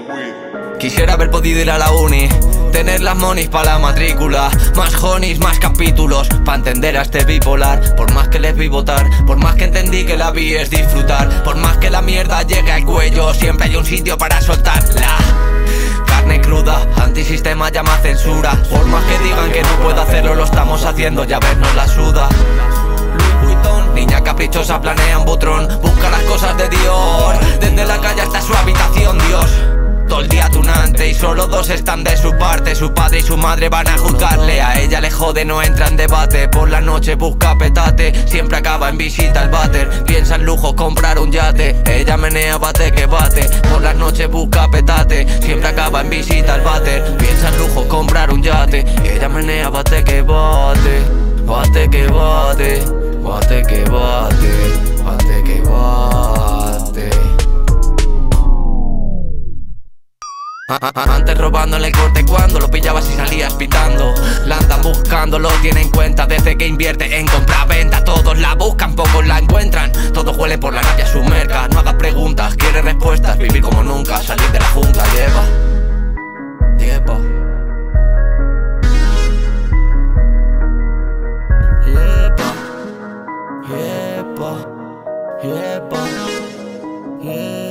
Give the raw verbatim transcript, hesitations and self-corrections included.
Quisiera haber podido ir a la uni, tener las monis pa' la matrícula, más honis, más capítulos, pa' entender a este bipolar. Por más que les vi votar, por más que entendí que la vi es disfrutar, por más que la mierda llegue al cuello, siempre hay un sitio para soltarla. Carne cruda, antisistema llama censura. Por más que digan que no puedo hacerlo, lo estamos haciendo, ya vernos la suda. Niña caprichosa planea un butrón, busca las cosas de Dios, desde la calle hasta su habitación, Dios. Todo el día tunante y solo dos están de su parte. Su padre y su madre van a juzgarle, a ella le jode, no entra en debate. Por la noche busca petate, siempre acaba en visita al váter. Piensa en lujo, comprar un yate, ella menea, bate que bate. Por la noche busca petate, siempre acaba en visita al váter. Piensa en lujo, comprar un yate, ella menea, bate que bate. Bate que bate, bate que bate, bate que bate. Antes robándole el corte cuando lo pillabas y salías pitando. La andan buscando, lo tiene en cuenta desde que invierte en compra-venta. Todos la buscan, pocos la encuentran. Todos huelen por la rabia su merca. No hagas preguntas, quiere respuestas. Vivir como nunca, salir de la jungla. Lleva, lleva, lleva, lleva, lleva, lleva.